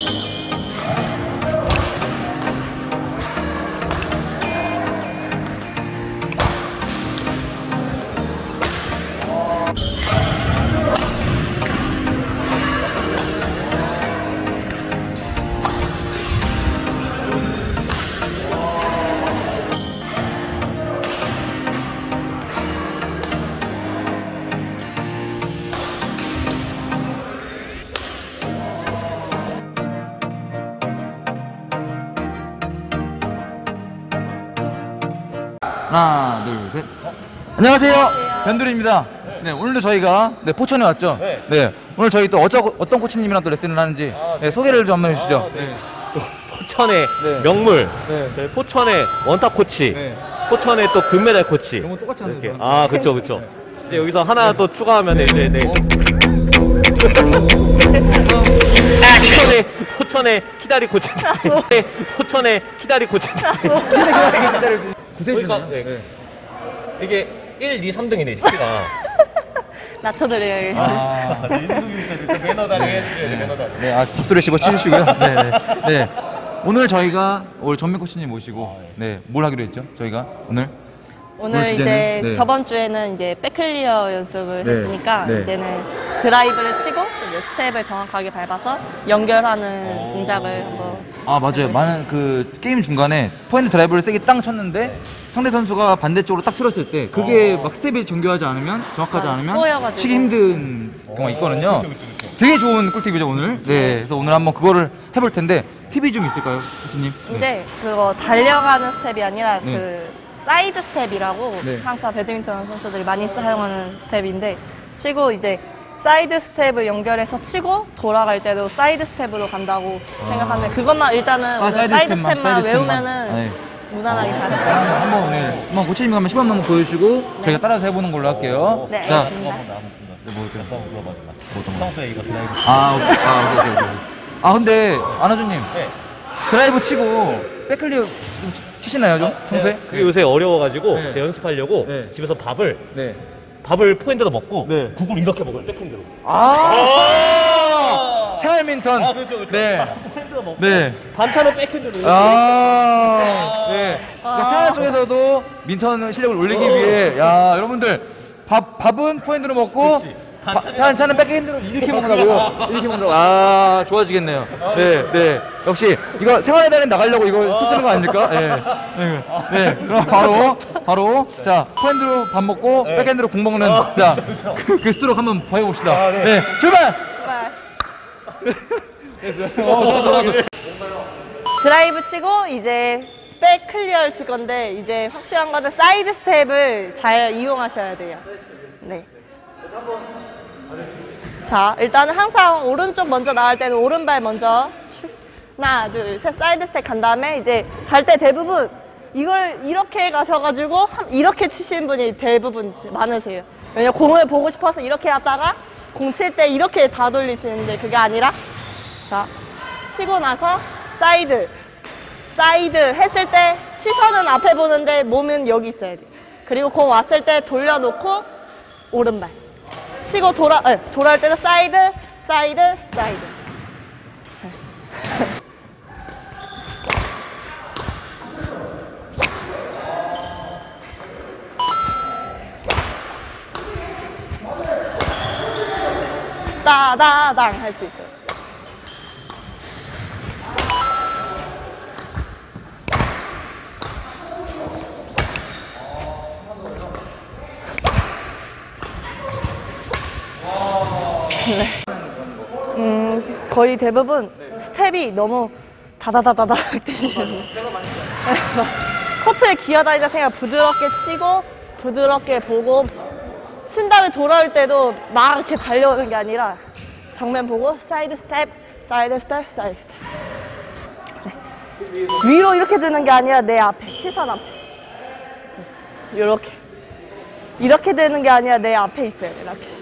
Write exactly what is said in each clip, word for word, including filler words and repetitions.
하나, 둘, 셋. 어? 안녕하세요. 안녕하세요. 변두리입니다. 네. 네, 오늘도 저희가 네, 포천에 왔죠. 네. 네. 오늘 저희 또 어쩌, 어떤 코치님이랑 또 레슨을 하는지 아, 네, 소개를 좀 한번 해주시죠. 아, 네. 또 포천의 네. 명물, 네. 네, 포천의 원탑 코치, 네. 포천의 또 금메달 코치. 너무 똑같이 하는 이렇게. 아, 그렇죠, 그렇죠. 네. 이제 여기서 하나 네. 또 추가하면 네. 이제 네. 어? 포천의 포천의 키다리 코치. 포천의 키다리 코치. 그러니까 네. 네. 이게 일, 이, 삼 등이네 키가. 낮춰드려야겠네. 아, 인종이 있어야 돼. 매너다리 해주셔야 돼. 매너다리. 네, 아 접수를 씹어 치시고요. 네, 네, 네. 오늘 저희가 오늘 전민 코치님 모시고 네, 뭘 하기로 했죠? 저희가 오늘 오늘, 오늘 이제 네. 저번 주에는 이제 백클리어 연습을 네. 했으니까 네. 이제는 드라이브를 치고 이제 스텝을 정확하게 밟아서 연결하는 동작을 한번. 아 맞아요. 많은 그 게임 중간에 포핸드 드라이브를 세게 땅 쳤는데 네. 상대 선수가 반대쪽으로 딱 틀었을 때 그게 막 스텝이 정교하지 않으면 정확하지 아, 않으면 꼬여가지고. 치기 힘든 경우가 있거든요. 그쵸, 그쵸, 그쵸. 되게 좋은 꿀팁이죠 오늘. 네, 그래서 오늘 한번 그거를 해볼 텐데 팁이 좀 있을까요, 코치님? 이제 네. 그거 달려가는 스텝이 아니라 네. 그 사이드 스텝이라고 네. 항상 배드민턴 선수들이 많이 사용하는 스텝인데 치고 이제 사이드 스텝을 연결해서 치고 돌아갈 때도 사이드 스텝으로 간다고 아. 생각하면 그것만 일단은 아, 사이드, 사이드 스텝만, 스텝만 사이드 외우면은 네. 무난하게 어. 가능해요. 아, 한번 오늘 한번 코치님 한번 시범 한번 보여주시고 네. 저희가 따라서 해보는 걸로 할게요. 네, 자, 알겠습니다. 뭐 한번 불러봐. 평소에 이거 드라이브. 아, 오케이. 아, 오케이, 오케이, 오케이. 아, 근데 안하주님 네. 드라이브 치고 백클리어 좀 치시나요, 좀? 평소에? 네. 그게 요새 어려워가지고 네. 제가 연습하려고 네. 집에서 밥을 네. 밥을 포핸드로 먹고 네. 국을 이렇게 먹어요, 백핸드로. 아, 생활민턴. 아, 그렇죠, 그렇죠. 네. 포핸드로 먹고 네. 반찬은 백핸드로. 아, 네. 그러니까 생활 속에서도 민턴 실력을 올리기 위해, 야, 여러분들 밥 밥은 포핸드로 먹고. 바, 반찬은 백핸드로 이렇게 먹는다고요? 이렇게 먹는다고. 아, 좋아지겠네요. 네, 네. 역시 이거 생활의 달인 나가려고 이거 쓰는 거 아닙니까? 네. 네. 네. 그럼 바로 바로 자 포핸드로 밥 먹고 네. 백핸드로 국 먹는 아, 자 그, 그 스트로크 한번 해봅시다. 아, 네. 네. 출발. 출발. 드라이브 치고 이제 백 클리어를 칠 건데 이제 확실한 거는 사이드 스텝을 잘 이용하셔야 돼요. 네. 자, 일단은 항상 오른쪽 먼저 나갈 때는 오른발 먼저 하나, 둘, 셋 사이드 스텝 간 다음에 이제 갈 때 대부분 이걸 이렇게 가셔가지고 이렇게 치시는 분이 대부분 많으세요. 왜냐면 공을 보고 싶어서 이렇게 하다가 공 칠 때 이렇게 다 돌리시는데 그게 아니라 자, 치고 나서 사이드 사이드 했을 때 시선은 앞에 보는데 몸은 여기 있어야 돼요. 그리고 공 왔을 때 돌려놓고 오른발 치고 돌아, 네, 돌아올 때는 사이드, 사이드, 사이드. 따다당 할 수 있어요. 네. 음, 거의 대부분 스텝이 너무 다다다다다 뛰시는 코트에 기어다니다 생각 부드럽게 치고 부드럽게 보고 친 다음에 돌아올 때도 막 이렇게 달려오는 게 아니라 정면 보고 사이드 스텝, 사이드 스텝, 사이드 스텝. 네. 위로 이렇게 드는 게 아니라 내 앞에, 시선 앞에. 이렇게. 이렇게 되는 게 아니라 내 앞에 있어요. 이렇게.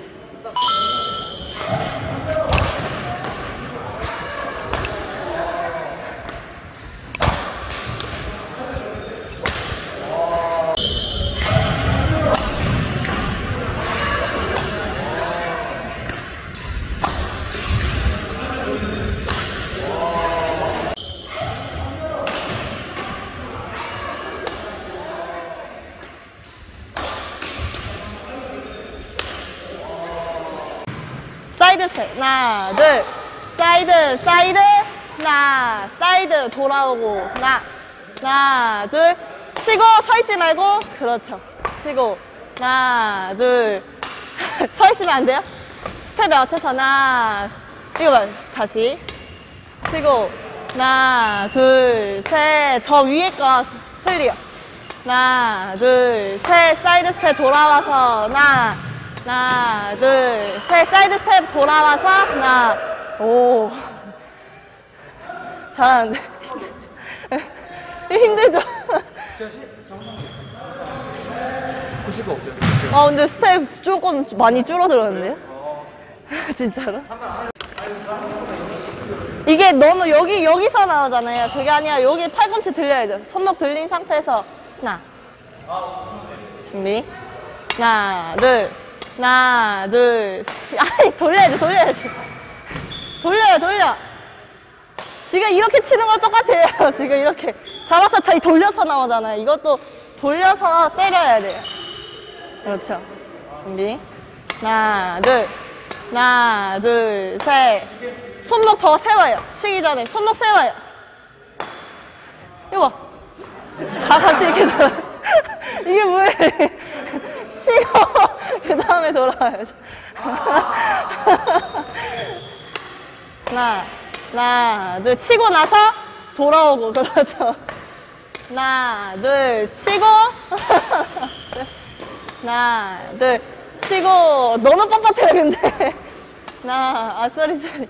사이드 스텝. 하나, 둘. 사이드, 사이드. 하나, 사이드. 돌아오고. 하나, 하나, 둘. 치고 서 있지 말고. 그렇죠. 치고. 하나, 둘. 서 있으면 안 돼요? 스텝에 맞춰서 하나. 이거 봐. 다시. 치고. 하나, 둘, 셋. 더 위에 거 클리어. 하나, 둘, 셋. 사이드 스텝 돌아와서. 하나, 하나, 둘, 셋. 사이드 스텝 돌아와서. 하나. 오. 잘하는데. 힘들죠? 보실 거 없어요? 아, 근데 스텝 조금 많이 줄어들었는데요? 진짜로? 이게 너무 여기, 여기서 나오잖아요. 그게 아니라 여기 팔꿈치 들려야죠. 손목 들린 상태에서. 하나. 준비. 하나, 둘. 하나, 둘. 아니, 돌려야지, 돌려야지. 돌려요, 돌려. 지금 이렇게 치는 건 똑같아요. 지금 이렇게. 잡아서 저희 돌려서 나오잖아요. 이것도 돌려서 때려야 돼요. 그렇죠. 준비. 하나, 둘. 하나, 둘, 셋. 손목 더 세워요. 치기 전에 손목 세워요. 이거 봐. 다 같이 이렇게 돌아. 이게 뭐예요? 치고 그 다음에 돌아와야죠. 하나, 하나, 둘. 치고 나서 돌아오고. 그렇죠. 하나, 둘. 치고. 하나, 둘. 치고. 너무 뻣뻣해요, 근데. 하나, 아, 쏘리, 쏘리.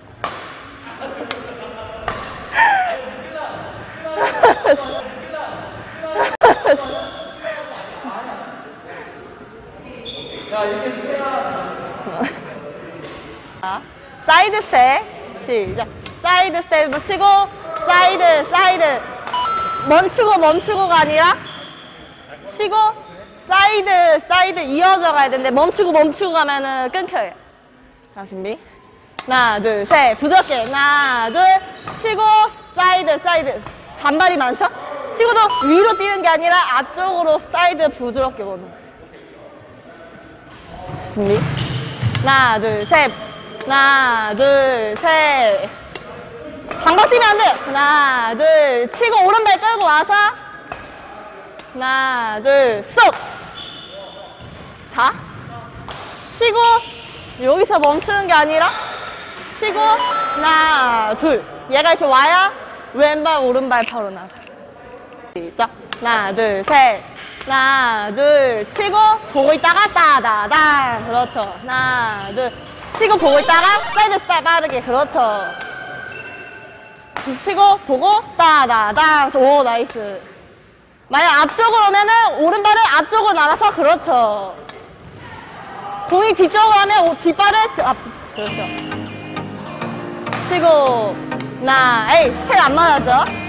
자, 사이드 스텝. 시작. 사이드 스텝을 치고, 사이드, 사이드. 멈추고, 멈추고가 아니라, 치고, 사이드, 사이드 이어져 가야 되는데, 멈추고, 멈추고 가면은 끊겨요. 자, 준비. 하나, 둘, 셋. 부드럽게. 하나, 둘. 치고, 사이드, 사이드. 잔발이 많죠? 치고도 위로 뛰는 게 아니라 앞쪽으로 사이드 부드럽게 보는 거예요. 준비. 하나, 둘, 셋. 하나, 둘, 셋. 방방 뛰면 안 돼. 하나, 둘. 치고 오른발 끌고 와서. 하나, 둘, 쏙. 자. 치고 여기서 멈추는 게 아니라 치고 하나, 둘. 얘가 이렇게 와야 왼발, 오른발 바로 나가. 시작. 하나, 둘, 셋. 하나, 둘. 치고 보고 있다가 따다당. 그렇죠. 하나, 둘. 치고 보고 있다가 사이드 스텝 빠르게. 그렇죠. 치고 보고 따다당. 오, 나이스. 만약 앞쪽으로 오면은 오른발을 앞쪽으로 나가서. 그렇죠. 공이 뒤쪽으로 하면 뒷발을 앞. 그렇죠. 치고 하나, 에이, 스텝 안 맞았죠?